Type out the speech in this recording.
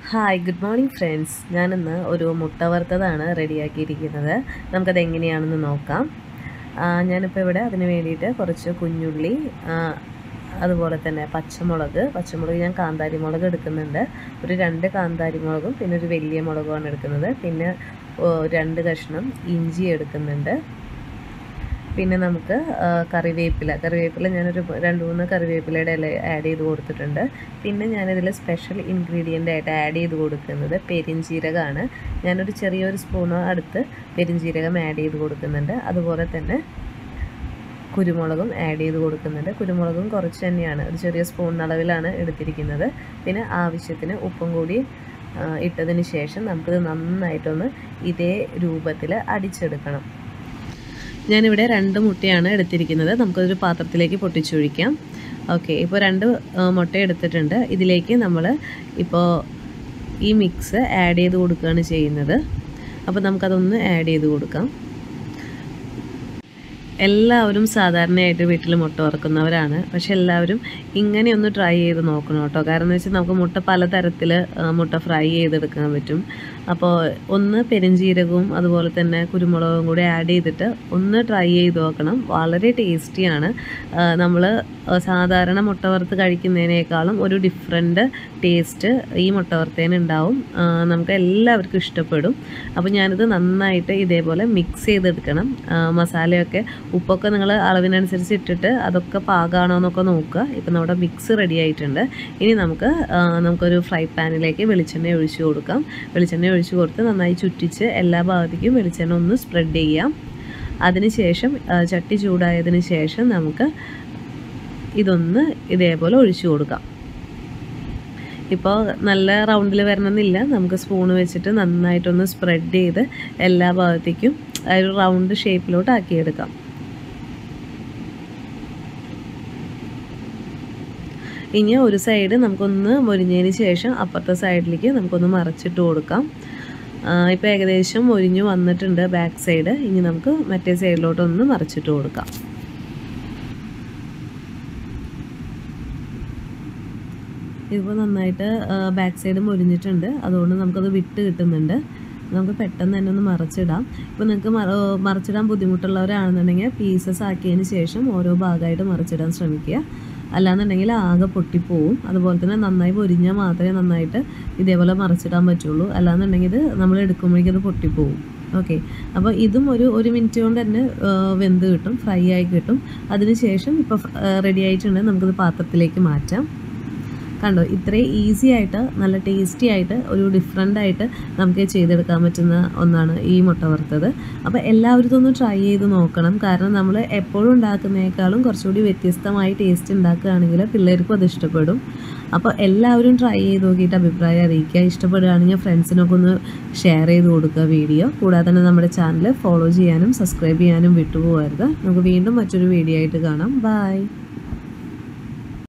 Hi good morning friends. ഞാനിന്ന് ഒരു മുട്ട വറുത്തതാണ് റെഡിയാക്കിയിരിക്കുന്നത്. നമുക്കത് എങ്ങനെയാണെന്ന് നോക്കാം. ഞാനിപ്പോൾ ഇവിടെ അതിന് വേണ്ടിയിട്ട് കുറച്ച് കുഞ്ഞുള്ളി, അതുപോലെ തന്നെ പച്ചമുളക് ഞാൻ കാന്താരി മുളക് എടുക്കുന്നുണ്ട്. ഒരു 2 കാന്താരി മുളകും പിന്നെ ഒരു വലിയ മുളകുമാണ് എടുക്കുന്നത്. പിന്നെ 2 കഷ്ണം ഇഞ്ചി എടുക്കുന്നുണ്ട്. പിന്നെ നമുക്ക് കറിവേപ്പില ഞാനൊരു 2-3 കറിവേപ്പിലയുടെ ഇല ആഡ് ചെയ്ത് കൊടുത്തിട്ടുണ്ട്. പിന്നെ ഞാനിതിൽ സ്പെഷ്യൽ ഇൻഗ്രീഡിയൻ്റ് ആയിട്ട് ആഡ് ചെയ്ത് കൊടുക്കുന്നത് പെരിഞ്ജീരകമാണ്. ഞാനൊരു ചെറിയൊരു സ്പൂണ് അടുത്ത് പെരിഞ്ജീരകം ആഡ് ചെയ്ത് കൊടുക്കുന്നുണ്ട്. അതുപോലെ തന്നെ കുരുമുളകും ആഡ് ചെയ്ത് കൊടുക്കുന്നുണ്ട്. കുരുമുളകും കുറച്ച് തന്നെയാണ്, ഒരു ചെറിയ സ്പൂൺ അളവിലാണ് എടുത്തിരിക്കുന്നത്. പിന്നെ ആവശ്യത്തിന് ഉപ്പും കൂടി ഇട്ടതിന് ശേഷം നമുക്കിത് നന്നായിട്ടൊന്ന് ഇതേ രൂപത്തിൽ അടിച്ചെടുക്കണം. ഞാനിവിടെ 2 മുട്ടയാണ് എടുത്തിരിക്കുന്നത്. നമുക്കൊരു പാത്രത്തിലേക്ക് പൊട്ടിച്ചൊഴിക്കാം. ഓക്കെ, ഇപ്പോൾ 2 മുട്ട എടുത്തിട്ടുണ്ട്. ഇതിലേക്ക് നമ്മൾ ഇപ്പോൾ ഈ മിക്സ് ആഡ് ചെയ്ത് കൊടുക്കുകയാണ് ചെയ്യുന്നത്. അപ്പോൾ നമുക്കതൊന്ന് ആഡ് ചെയ്ത് കൊടുക്കാം. എല്ലാവരും സാധാരണയായിട്ട് വീട്ടിൽ മുട്ട വറുക്കുന്നവരാണ്. പക്ഷെ എല്ലാവരും ഇങ്ങനെയൊന്ന് ട്രൈ ചെയ്ത് നോക്കണം കേട്ടോ. കാരണം എന്ന് വെച്ചാൽ നമുക്ക് മുട്ട പലതരത്തിൽ മുട്ട ഫ്രൈ ചെയ്തെടുക്കാൻ പറ്റും. അപ്പോൾ ഒന്ന് പെരുംജീരകവും അതുപോലെ തന്നെ കുരുമുളകും കൂടി ആഡ് ചെയ്തിട്ട് ഒന്ന് ട്രൈ ചെയ്ത് നോക്കണം. വളരെ ടേസ്റ്റിയാണ്. നമ്മൾ സാധാരണ മുട്ട വറുത്ത് കഴിക്കുന്നതിനേക്കാളും ഒരു ഡിഫറെൻറ്റ് ടേസ്റ്റ് ഈ മുട്ട വറുത്തതിന് ഉണ്ടാവും. നമുക്ക് എല്ലാവർക്കും ഇഷ്ടപ്പെടും. അപ്പോൾ ഞാനിത് നന്നായിട്ട് ഇതേപോലെ മിക്സ് ചെയ്തെടുക്കണം. മസാലയൊക്കെ ഉപ്പൊക്കെ നിങ്ങൾ അളവിനനുസരിച്ച് ഇട്ടിട്ട് അതൊക്കെ പാകമാണോ എന്നൊക്കെ നോക്കുക. ഇപ്പം നമ്മുടെ മിക്സ് റെഡി ആയിട്ടുണ്ട്. ഇനി നമുക്കൊരു ഫ്രൈ പാനിലേക്ക് വെളിച്ചെണ്ണ ഒഴിച്ച് കൊടുക്കാം. വെളിച്ചെണ്ണ ഒഴിച്ച് കൊടുത്ത് നന്നായി ചുറ്റിച്ച് എല്ലാ ഭാഗത്തേക്കും വെളിച്ചെണ്ണ ഒന്ന് സ്പ്രെഡ് ചെയ്യാം. അതിനുശേഷം ചട്ടി ചൂടായതിന് ശേഷം നമുക്ക് ഇതൊന്ന് ഇതേപോലെ ഒഴിച്ചു കൊടുക്കാം. ഇപ്പോൾ നല്ല റൗണ്ടിൽ വരണമെന്നില്ല, നമുക്ക് സ്പൂണ് വെച്ചിട്ട് നന്നായിട്ടൊന്ന് സ്പ്രെഡ് ചെയ്ത് എല്ലാ ഭാഗത്തേക്കും ഒരു റൗണ്ട് ഷേപ്പിലോട്ട് ആക്കിയെടുക്കാം. ഇനി ഒരു സൈഡ് നമുക്കൊന്ന് മൊരിഞ്ഞതിന് ശേഷം അപ്പുറത്തെ സൈഡിലേക്ക് നമുക്കൊന്ന് മറിച്ചിട്ട് കൊടുക്കാം. ഇപ്പോൾ ഏകദേശം മൊരിഞ്ഞ് വന്നിട്ടുണ്ട് ബാക്ക് സൈഡ്. ഇനി നമുക്ക് മറ്റേ സൈഡിലോട്ടൊന്ന് മറിച്ചിട്ട് കൊടുക്കാം. ഇപ്പോൾ നന്നായിട്ട് ബാക്ക് സൈഡ് മൊരിഞ്ഞിട്ടുണ്ട്. അതുകൊണ്ട് നമുക്കത് വിട്ട് കിട്ടുന്നുണ്ട്. നമുക്ക് പെട്ടെന്ന് തന്നെ ഒന്ന് മറിച്ചിടാം. ഇപ്പോൾ നിങ്ങൾക്ക് മറിച്ചിടാൻ ബുദ്ധിമുട്ടുള്ളവരാണെന്നുണ്ടെങ്കിൽ പീസസ് ആക്കിയതിന് ശേഷം ഓരോ ഭാഗമായിട്ട് മറിച്ചിടാൻ ശ്രമിക്കുക. അല്ലാന്നുണ്ടെങ്കിൽ ആകെ പൊട്ടിപ്പോവും. അതുപോലെ തന്നെ നന്നായി പൊരിഞ്ഞാൽ മാത്രമേ നന്നായിട്ട് ഇതേപോലെ മറിച്ചിടാൻ പറ്റുള്ളൂ. അല്ലാന്നുണ്ടെങ്കിൽ ഇത് നമ്മൾ എടുക്കുമ്പോഴേക്കും അത് പൊട്ടിപ്പോവും. ഓക്കെ, അപ്പോൾ ഇതും ഒരു മിനിറ്റ് കൊണ്ട് തന്നെ വെന്ത് കിട്ടും, ഫ്രൈ ആയി കിട്ടും. അതിനുശേഷം ഇപ്പോൾ റെഡി ആയിട്ടുണ്ട്. നമുക്കിത് പാത്രത്തിലേക്ക് മാറ്റാം. കണ്ടോ, ഇത്രയും ഈസി ആയിട്ട് നല്ല ടേസ്റ്റി ആയിട്ട് ഒരു ഡിഫറെൻ്റായിട്ട് നമുക്ക് ചെയ്തെടുക്കാൻ പറ്റുന്ന ഒന്നാണ് ഈ മുട്ട വറുത്തത്. അപ്പോൾ എല്ലാവരും ഇതൊന്ന് ട്രൈ ചെയ്ത് നോക്കണം. കാരണം നമ്മൾ എപ്പോഴും ഉണ്ടാക്കുന്നതിനേക്കാളും കുറച്ചുകൂടി വ്യത്യസ്തമായി ടേസ്റ്റ് ഉണ്ടാക്കുകയാണെങ്കിൽ പിള്ളേർക്കും അത് ഇഷ്ടപ്പെടും. അപ്പോൾ എല്ലാവരും ട്രൈ ചെയ്ത് നോക്കിയിട്ട് അഭിപ്രായം അറിയിക്കുക. ഇഷ്ടപ്പെടുകയാണെങ്കിൽ ഫ്രണ്ട്സിനൊക്കെ ഒന്ന് ഷെയർ ചെയ്ത് കൊടുക്കുക വീഡിയോ. കൂടാതെ തന്നെ നമ്മുടെ ചാനൽ ഫോളോ ചെയ്യാനും സബ്സ്ക്രൈബ് ചെയ്യാനും വിട്ടുപോകരുത്. നമുക്ക് വീണ്ടും മറ്റൊരു വീഡിയോ ആയിട്ട് കാണാം. ബൈ.